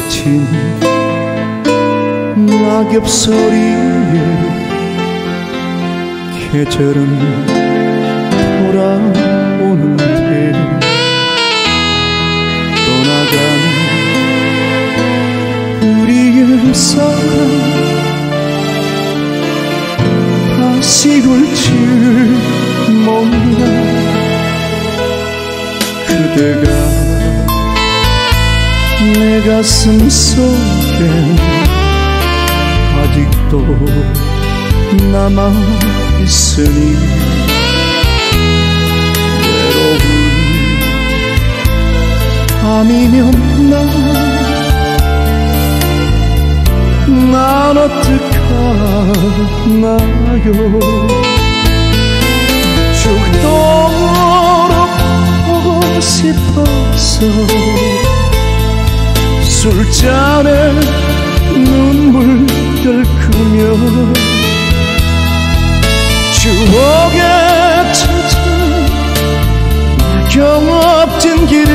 스친 낙엽 소리에 계절은 돌아오는데 떠나간 우리의 사랑 다시 올지 몰라. 그대가 내 가슴 속에 아직도 남아있으니 외로운 밤이면 난 어떡하나요. 죽도록 보고 싶어서 술잔에 눈물 끓으며 추억에 젖은 낙엽진 길을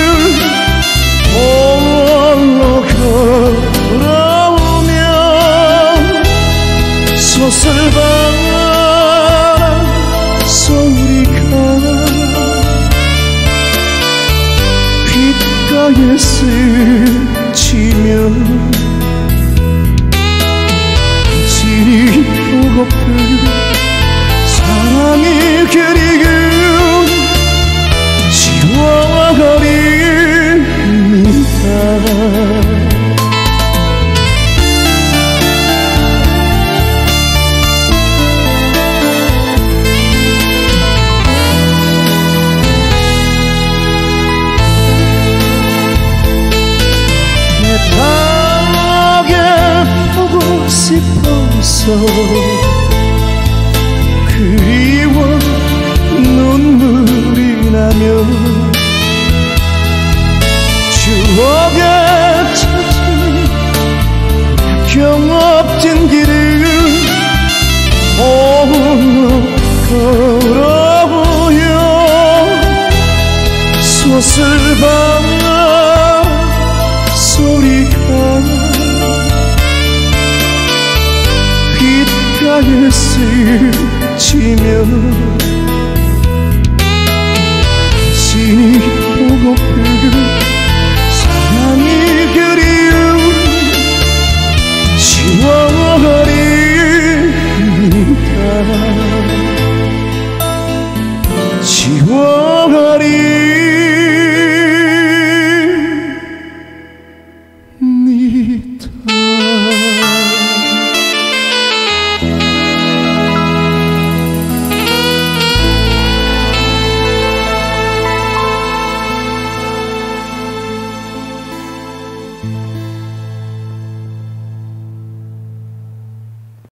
홀로 걸어오며 소슬바람 소리가 귓가에 스치며 당신이 보고픈 사랑이 그리운 지워버립니다. 싶어서 그리워 눈물이 나며 추억에 젖은 낙엽진 길을 홀로 걸어보여 소슬바람 소리가 귓가에 스치며